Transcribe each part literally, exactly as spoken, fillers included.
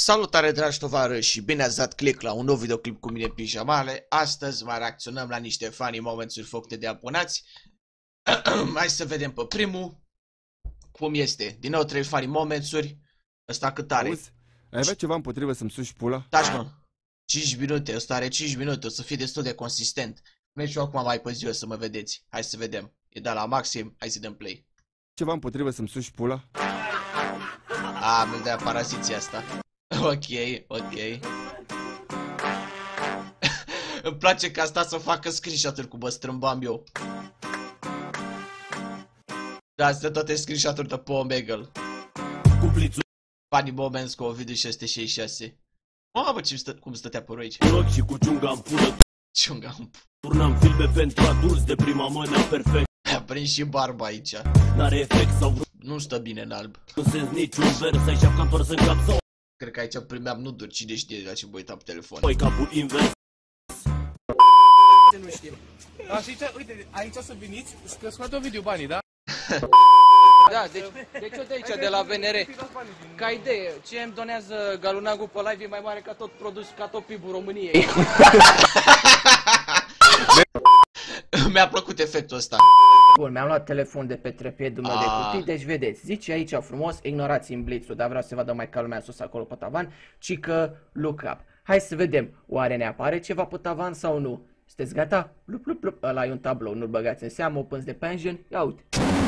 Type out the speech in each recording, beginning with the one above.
Salutare dragi tovarăși și bine ați dat click la un nou videoclip cu mine Pijamale. Astăzi mai reacționăm la niște funny moments-uri făcute de abonați. Hai să vedem pe primul cum este. Din nou trei funny moments-uri. Ăsta cât are? Auzi, ai avea ceva împotrivă să-mi suși pula? Taci mă, cinci minute, ăsta are cinci minute, o să fie destul de consistent. Mergi și eu acum mai pe ziua să mă vedeți. Hai să vedem. E dat la maxim, hai să dăm play. Ceva împotrivă să-mi suși pula? A, mi-l dea paraziția asta. Ok, ok. Îmi place că asta să facă screenshot-uri cum mă strâmbam eu. Da, astea toate screenshot-uri de pe Omegle. Funny moments cu Ovidiu șase șase șase. Mamă, ce stă, cum stătea pe aici. Și cu ciunga în pulă. Ciunga în pulă. Turnam filme pentru adulți de prima mână perfect. A prins și barba aici. N-are efect sau nu stă bine în alb. nu sens niciun vers, ai șapca întors în cap sau cred că aici primeam nuduri, cine știe la ce mă uitam pe telefon. păi capul invers. Nu știu. Aici, uite, aici să veniți, să scoate Ovidiu banii, da? Da, deci, deci eu de aici, de la V N R. Ca idee, ce îmi donează Galunagul pe live e mai mare ca tot produs, ca tot P I B-ul României. Mi-a plăcut efectul ăsta. Bun, mi-am luat telefon de pe trepedul meu de cutii, deci vedeți, zice aici frumos, ignorați-mi blitzul, dar vreau să vadă mai ca lumea sus acolo pe tavan, ci că look up. Hai să vedem, oare ne apare ceva pe tavan sau nu? Sunteți gata? Lup, lup, lup, ăla e un tablou, nu-l băgați în seamă, opens de pension, ia uite.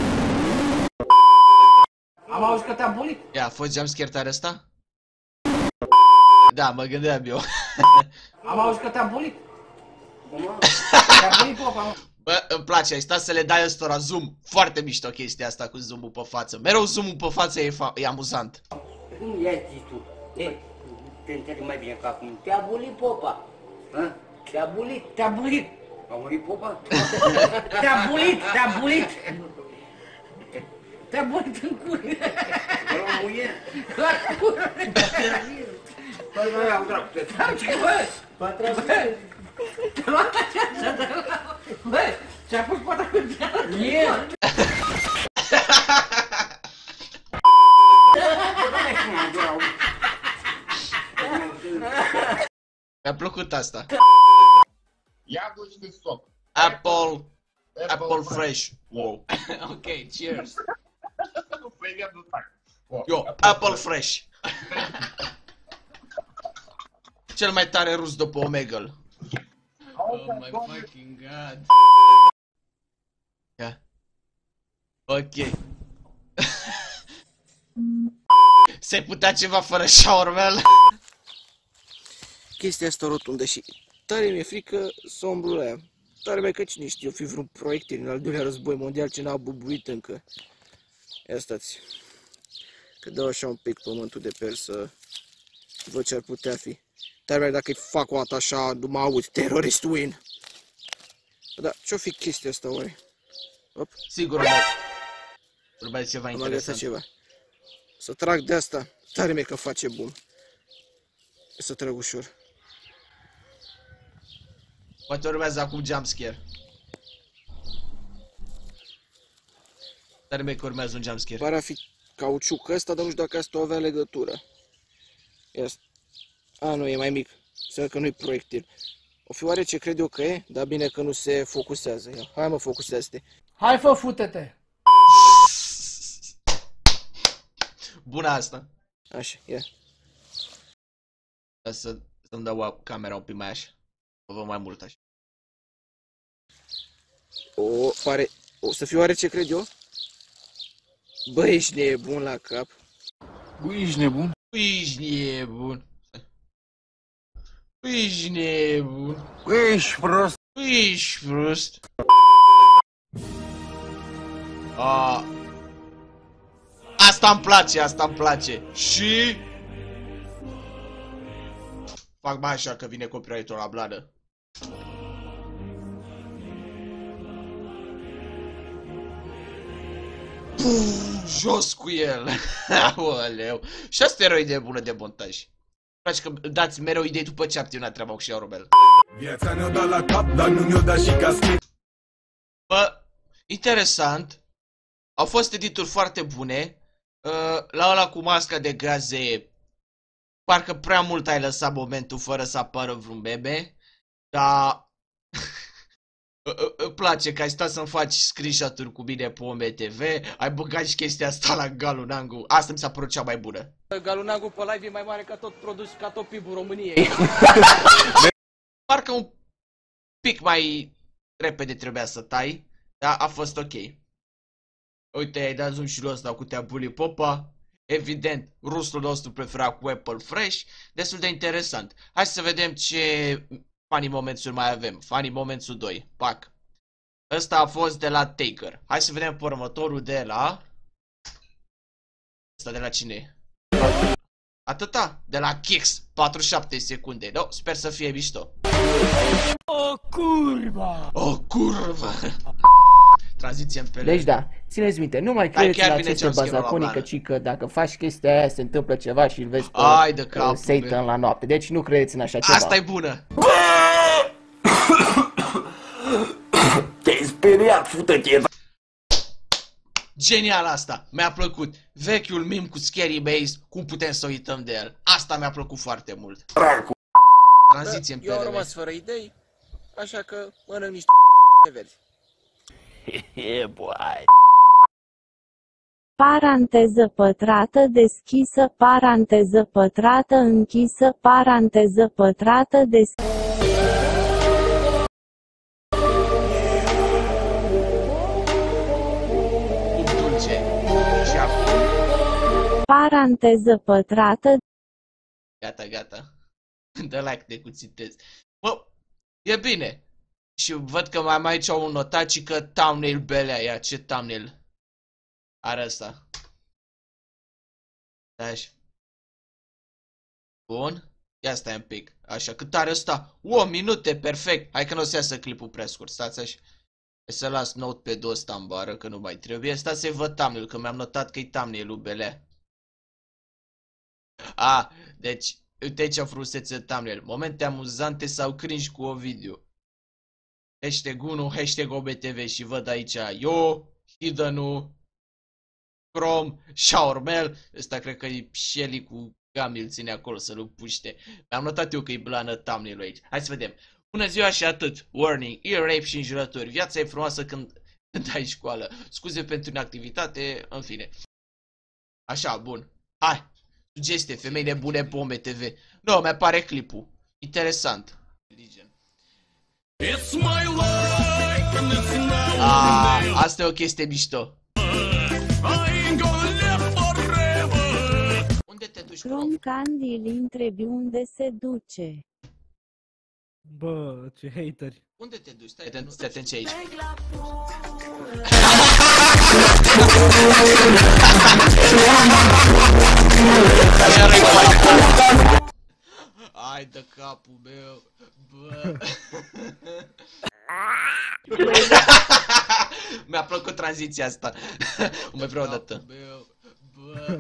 Am auzit că te-a bulit? Ia, a fost jumpscare tare ăsta? Da, mă gândeam eu. Am auzit că te-a bulit? Te-a bulit popa, mă. Bă, îmi place, ai stat să le dai ăstora zoom. Foarte mișto chestia asta cu zoom-ul pe față. Mereu zoom-ul pe față e, e amuzant. Cum i-ai zis tu? E, te înțeleg mai bine ca acum. Te-a bulit popa. Ha? Te-a bulit. Te-a bulit. A murit popa? Te-a bulit, te-a bulit. Te-a bulit în cur. La muie? La cură. Păi noi am dracu. Ce bă? Patra Te-a luat așa de la... Bă, ce-a pus poata cu geală? E. Mi-a plăcut asta. Ia duci de stop. Apple, Apple Fresh. Wow. Ok, cheers. Nu fai ia du tac. Yo, Apple Fresh. Cel mai tare rus după Omegle. Oh my fucking god. Ia. Ok. Se putea ceva fără shawarmel? Chestia asta rotundă și tare mi-e frică să umblu la ea. Tare mai că cine știe, o fi vreun proiectil în al doilea război mondial ce n-a bubuit încă. Ia stați. Că dau așa un pic pământul de per să văd ce ar putea fi. Tare mai dacă-i fac o dată așa, nu mă auzi, terrorist win. Da, ce-o fi chestia asta oare? Op. Sigur, mă. Urmează ceva Am interesant. ceva. Să trag de asta. Tare mi-e că face bun. Să trag ușor. Poate urmează acum jumpscare. Dar mi-e că urmează un jumpscare. Pare a fi cauciuc ăsta, dar nu știu dacă asta o avea legătură. Ia. A, nu, e mai mic. Înseamnă că nu-i proiectil. O fi oare ce cred eu că e? Dar bine că nu se focusează. Ia. Hai mă, focusează-te. Hai fă, fute-te. Bună asta. Așa, ia. Să, să-mi dau camera un pic mai așa. O văd mai mult așa. O, pare... O să fiu oare ce cred eu? Bă, ești nebun la cap. Bă, ești nebun? Ești nebun. Ești nebun. Ești prost. Ești prost. A... Asta îmi place, asta îmi place. Și... Fac mai așa că vine copyright-ul la bladă. Puf, jos cu el. Aoleu. Și asta era o idee bună de montaj. Place că dați mereu idei după ce acționa treaba cu shawarmel. Viața ne-o dat la cap, dar nu ne-o dat și caschet. Bă, interesant. Au fost edituri foarte bune. Uh, la ăla cu masca de gaze Parcă prea mult ai lăsat momentul fără să apară vreun bebe. Dar... Îmi place că ai stat să-mi faci screenshot-uri cu mine pe O M T V. Ai băgat și chestia asta la Galunangu. Asta mi s-a părut cea mai bună. Galunagul pe live e mai mare ca tot produs, ca tot P I B-ul României. Parcă un pic mai repede trebuia să tai, dar a fost ok. Uite, ai dat zoom și lui ăsta cu Te-a Bully Popa. Evident, rustul nostru preferat cu Apple Fresh. Destul de interesant. Hai să vedem ce funny moments-uri mai avem. Funny moments-ul doi. Pac. Ăsta a fost de la Taker. Hai să vedem pe următorul de la... Ăsta de la cine? Atâta? De la Kix. patruzeci și șapte secunde. No, sper să fie mișto. O curvă! O curvă! Tranziție în pele. Deci da, țineți minte, nu mai credeți în aceste bazaconii, ci că dacă faci chestia aia se întâmplă ceva și îl vezi pe Ai de capul Satan meu. la noapte. Deci nu credeți în așa ceva. Asta e bună! Te-ai speriat, fută-te! Genial asta! Mi-a plăcut. Vechiul meme cu Scary Maze, cum putem să uităm de el. Asta mi-a plăcut foarte mult. Tranziție în Eu am pele. rămas fără idei, așa că mănânc niște verzi. Yeah, boy! Paranteză pătrată deschisă, paranteză pătrată închisă, paranteză pătrată deschisă. Cum dulce. Și acum... Paranteză pătrată. Gata, gata. Dă like de cuțitez. Bă, e bine. Și văd că mai mai aici au un notat și că thumbnail belea ea. Ce thumbnail are ăsta? Așa. Bun. Ia stai un pic. Așa, cât are ăsta? O, minute, perfect. Hai că nu o să iasă clipul prea scurt. Stați așa. Hai să las notepad-ul ăsta în bară, că nu mai trebuie. Stați să-i văd thumbnail, că mi-am notat că e thumbnail-ul belea. A, deci, uite aici frumusețe thumbnail. Momente amuzante sau cringe cu Ovidiu. Hashtag unu, hashtag O B T V și văd aici eu, Hidden-ul, Chrome, Shaormel. Ăsta cred că e Shelly cu Gami, îl ține acolo să-l puște. Mi-am notat eu că e blană thumbnail-ul aici. Hai să vedem. Bună ziua și atât. Warning, ear rape și înjurături. Viața e frumoasă când, când ai școală. Scuze pentru inactivitate, în fine. Așa, bun. Hai. Sugestie, femei nebune pe O M T V. Nu, mi-apare clipul. Interesant. It's my life and it's now Ah, asta e o chestie mișto. I ain't gonna live forever. Unde te duci, Chrome Candy îl întrebi unde se duce. Bă, ce hateri. Unde te duci? Stai, stai, stai atent ce aici. Ai de capul meu. Bă. Mi-a plăcut tranziția asta. O mai vreau o dată. Bă.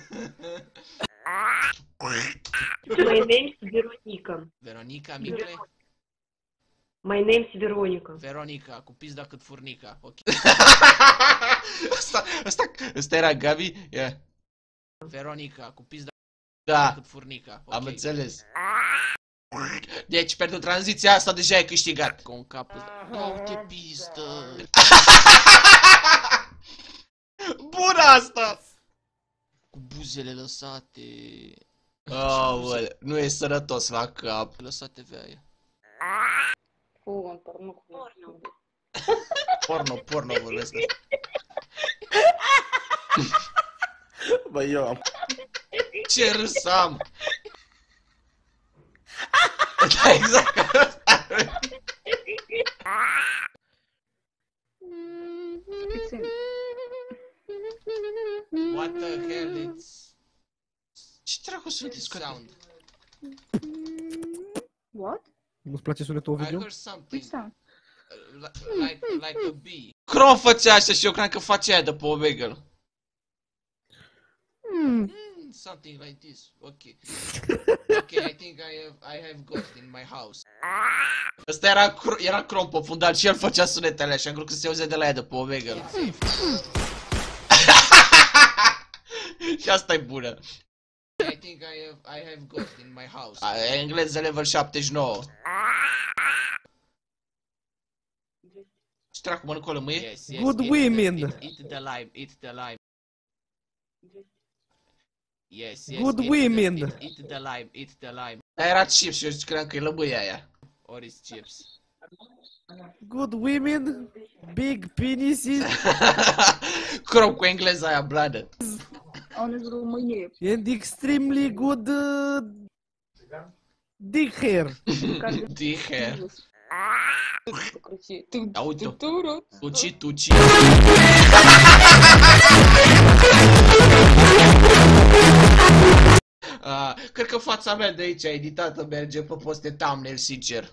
My name's Veronica. Veronica, Micle? My name's Veronica. Veronica, cu pizda cât furnica. Ok. Asta, asta, asta era Gabi? Yeah. Veronica, cu pizda da. cât furnica. Okay. Am înțeles. Deci, pentru tranziția asta deja ai câștigat. Cu un cap. Oh, te pizdă. Bună asta! Cu buzele lăsate. Oh, nu e sănătos la cap. Lăsate vea aia. Porno. Porno, porno vorbesc. Bă, eu am... Ce râs am! Da, exact ca asta. What the hell, it's... Ce dracu sunt sound? What? Nu-ți place sunetul I Ovidiu? heard something. Like, like a bee. Chrome făcea așa și eu cred că face aia de pe Omegle. Hmm. Something like this. Okay. Okay, I think I have I have ghost in my house. Ăsta era era Chrome pe fundal și el făcea sunetele așa, cred că se auze de la ea de pe Omegle. Și asta e bună. I think I have, I have ghost in my house. A, engleză level șaptezeci și nouă. Ce dracu mănâncă o lămâie? Yes, yes, Good eat women. The, eat, eat the lime, eat the lime. Yes, yes. Good eat women. The, eat, eat the lime, eat the lime. Aia era chips și eu credeam că e lămâia aia. Or is chips. Good women, big penises, Crom cu engleza aia bladă. and extremely good uh, dick hair. Dick hair. Da, uite-o. Tuci, tuci. Uh, cred că fața mea de aici editată merge pe poste thumbnail, sincer.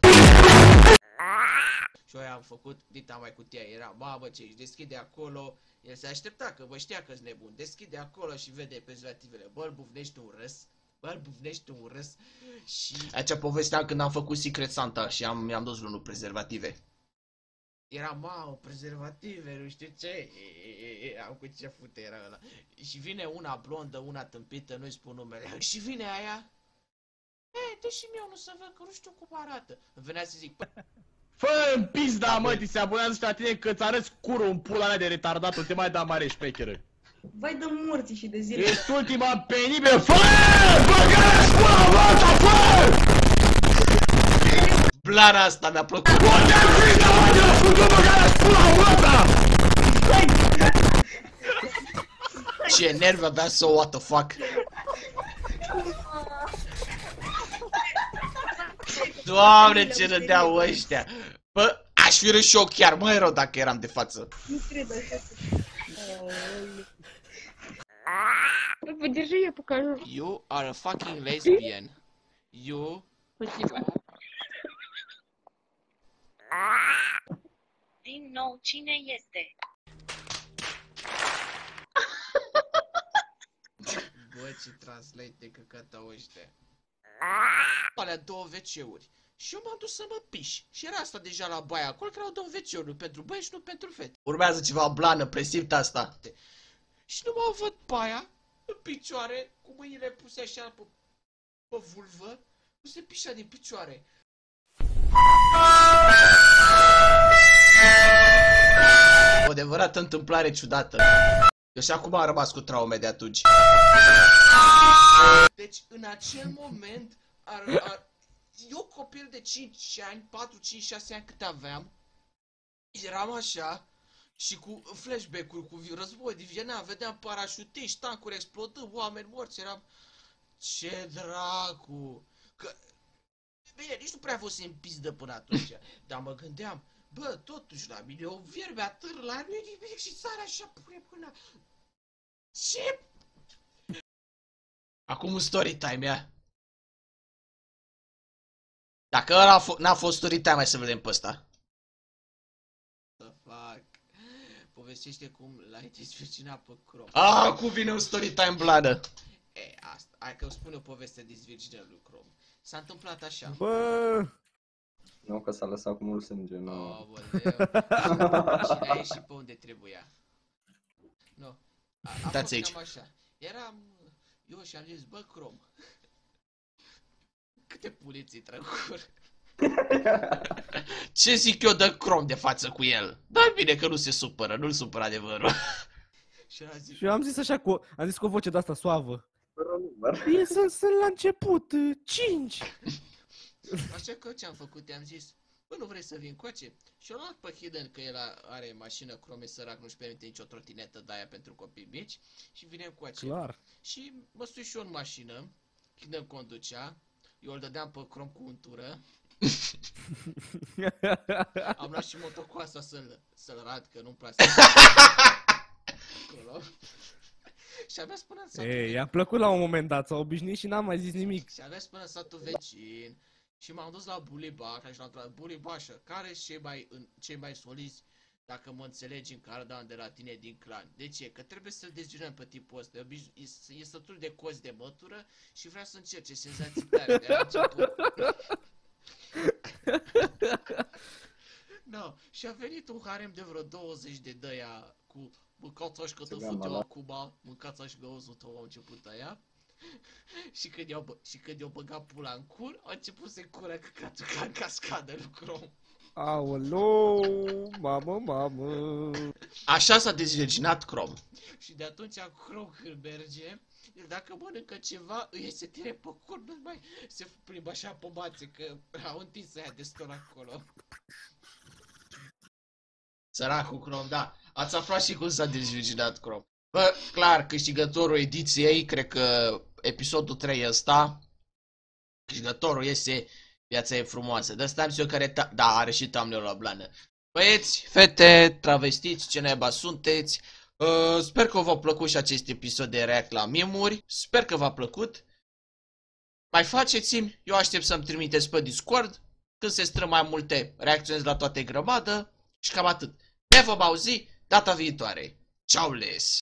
Și eu am făcut dita mai cutia, era mamă ce își deschide acolo, el se aștepta că vă știa că-s nebun, deschide acolo și vede prezervativele, bă, îl bufnește un râs, bă, îl bufnește un râs și... Aici povesteam când am făcut Secret Santa și am, mi-am dus unul prezervative. Era, mamă, prezervative, nu știu ce, e, e, e, am cu ce fute era ăla. Și vine una blondă, una tâmpită, nu-i spun numele, și vine aia, e, dă și mie unul să văd că nu știu cum arată. Îmi venea să zic, Fă-mi pizda, mă, ți se abonează și la tine că-ți arăți curul în pula mea de retardat, te mai da mare șpecheră. Vai de morții și de zile. Ești ultima penibilă, fă! Băgă-ți pula, mă, fă! blana asta mi-a plăcut. Ce nervi avea să what the fuck. Doamne, ce râdeau ăștia. Bă, aș fi râs și eu chiar mai rău dacă eram de față. Nu cred așa. Подержи, я покажу. You are a fucking lesbian. You... Спасибо. Din nou, cine este? Bă, ce translate de căcătău ăștia. Alea două ve ce-uri. Și eu m-am dus să mă piș. Și era asta deja la baia acolo, că erau două ve ce-uri, nu pentru băieți și nu pentru fete. Urmează ceva blană, presimt asta. Și nu mă văd baia, în picioare, cu mâinile puse așa pe, pe vulvă, nu se pișa din picioare. O adevărată întâmplare ciudată. Eu și acum am rămas cu traume de atunci. Deci, în acel moment, ar, ar, eu copil de cinci ani, patru, cinci, șase ani cât aveam, eram așa, și cu flashback-uri, cu război din Vietnam, vedeam parașutiști, tancuri explodând, oameni morți, eram... Ce dracu! Că... Bine, nici nu prea fost în pizdă până atunci, dar mă gândeam, bă, totuși la mine o vierbe atâr la nu e nimic și țara așa pune până... Ce? Acum un story time, ia. Dacă ăla n-a fost story time, hai să vedem pe ăsta. The fuck? Povestește cum l-ai dezvirginat pe Crom. Ah, acum vine un story time bladă. E, asta, hai că îmi spune o poveste de dezvirginare lui Crom. S-a întâmplat așa. Bă! Nu, că s-a lăsat cu mult sânge, nu. Oh, băleu. Și a ieșit pe unde trebuia. Nu. A, a fost aici. cam așa. Eram eu și am zis, bă, Crom. Câte puliții trăcur. Ce zic eu de Crom de față cu el? Dar bine că nu se supără, nu-l supără adevărul. Și, zis, și eu am zis așa cu, am zis cu o voce de asta suavă. E să sunt la început, cinci. Așa că ce-am făcut, i-am zis, bă, nu vrei să vin coace? Și eu luat pe Hidden, că el are mașină, Chrome sărac, nu-și permite nicio trotinetă de aia pentru copii mici. Și vinem coace. Clar. Și mă stui și eu în mașină, Hidden conducea, eu îl dădeam pe Chrome cu untură. Am luat și motocoasa să-l să-l rad, că nu-mi place. Acolo. Și avea până în satul Ei, i-a plăcut la un moment dat, s-a obișnuit și n-am mai zis nimic. Și avea până în satul vecin. Și m-am dus la Buliba, care și l-am întrebat, Bulibașă, care sunt cei mai, cei mai solizi, dacă mă înțelegi, în cardan de la tine din clan? De ce? Că trebuie să-l dezginăm pe tipul ăsta, e, e sătul de cozi de mătură și vrea să încerce senzații tare de la început. No, și a venit un harem de vreo douăzeci de dăia cu mâncați-aș că te fut eu acum, mâncați-aș găuzul tău, au început aia. Și când i-au bă- și când i-au băgat pula în cur, a început să-i cură căcatul ca în cascadă lui Chrome. Aoleu, mamă, mamă. Așa s-a dezvirginat Chrome. Și de atunci Chrome când merge, el dacă mănâncă ceva, îi se tire pe cur, nu mai se plimbă așa pe mațe, că au întins aia de stor acolo. Săracul Chrome, da. Ați aflat și cum s-a dezvirginat Chrome. Bă, clar, câștigătorul ediției, cred că episodul trei ăsta, câștigătorul este Viața e frumoasă. Dă stai eu care, ta da, are și thumbnail la blană. Băieți, fete, travestiți, ce naiba sunteți. Uh, sper că v-a plăcut și acest episod de react la meme-uri. Sper că v-a plăcut. Mai faceți-mi, eu aștept să-mi trimiteți pe Discord. Când se strâng mai multe, reacționez la toate grămadă. Și cam atât. Ne vom auzi data viitoare. Ciao les!